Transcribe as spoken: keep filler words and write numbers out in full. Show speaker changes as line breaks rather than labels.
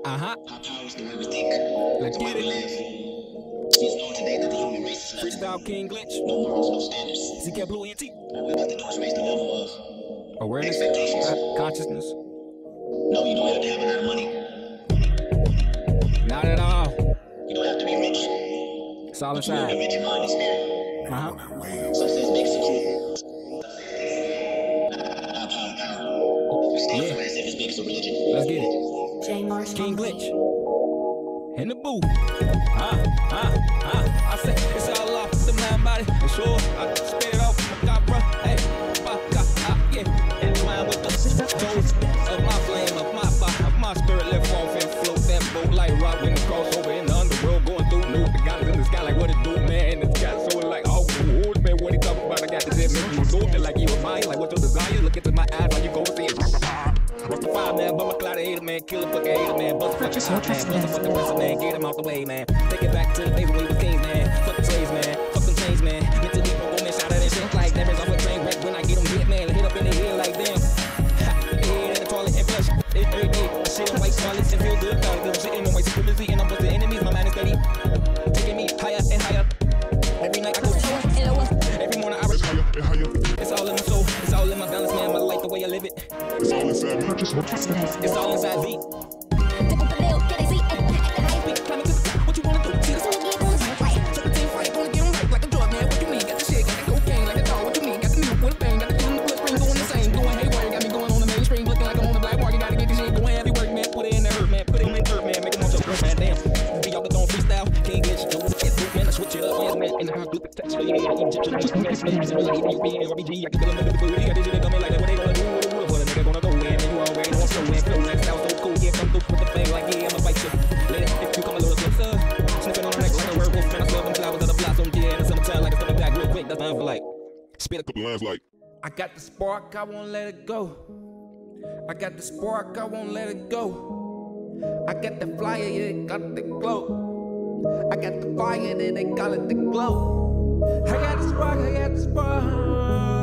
Uh-huh.
Our power is the way we think.
Let's
The way
get
we
it.
live. It's known today that the human race is nothing.
Freestyle King Glitch.
No morals, no standards.
Z K Blue N T.
All we're about to do is raise the level of
Awareness.
expectations.
Uh, consciousness.
No, you don't have to have a lot of money.
Not at all.
You don't have to be rich.
It's all
But you will be
inside.
rich in mind and spirit.
Uh-huh.
Some says make secret. Our power, power. We stand
Yeah.
for it as if it's big as a religion.
Let's get it.
J Marsh
King Glitch. In the booth. Ah, ah, ah. I say it's all off the mind body. And sure, I spit it off my God, bro. Hey, fuck, ah, yeah. Entwined with the toes of my flame, of my fire, of my spirit left off and float that boat like rock when the crossover in the underworld going through. New the guys in the sky like what it do, man. And the sky so like, oh, oh, man, what he talking about? I got this head, man. You doing it like you a mind, like what your desire. Look into my eyes, how you go see it. Rock the fire, man, but my cloud of hater, man. Kill a fucking hater, man. Bust a fucking shot, man. Bust a fucking wrestle, man. Get him out the way, man. Take it back to the days when we was kings, man. Fuck the slaves, man. Fuck them chains, man. Mentally broke, man. Shout out that shit like that. Off a train wreck when I get them hit, man. Hit up in the head like them. Head in the toilet and flush. Every day, I shit in white toilets and feel good about it. I'm sitting on white supremacy and I'm busting enemies. My mind is steady. Taking me higher and higher. Every night I go lower and lower. Every morning I rise higher and higher. It's all in my soul. It's all in my balance, man. I like the way I live it. It's all inside me. It's all inside me. What you wanna do? See the soul get on the side. Took the team fight, wanna get 'em right like a drug, man. What you mean? Got the shit, got the cocaine like a dog. What you mean? Got the milk with a bang, got the in the bloodstream going the same. Going haywire, got me going on the mainstream, looking like I'm on the black market. Gotta get this shit going heavy work, man. Put it in the earth, man. Put it in the earth, man. Make it on your earth, man. Damn. Be y'all that don't freestyle, King Glitch, do it, do it, man. I switch it up, yeah, man. And I do the text, yeah, yeah. Egyptian, Egyptian, Egyptian, Egyptian, Egyptian, R B G. I can feel them in the booty. Got this shit coming like that. What they gonna do? What a nigga gonna go, man? You already know I'm so in. Feel like sound so cool. Yeah, come through with the thing like, yeah, I'ma fight you. Let it, if you come a little closer. Sniffing on the neck like a werewolf, man. I saw them flowers of the blossom. Yeah, in the summertime, like it's coming back real quick. That's time for like, spit a couple lines like, I got the spark, I won't let it go. I got the spark, I won't let it go. I got the flyer, yeah, they got the glow. I got the fire, yeah, they call it the glow. I got the spark, I got the spark.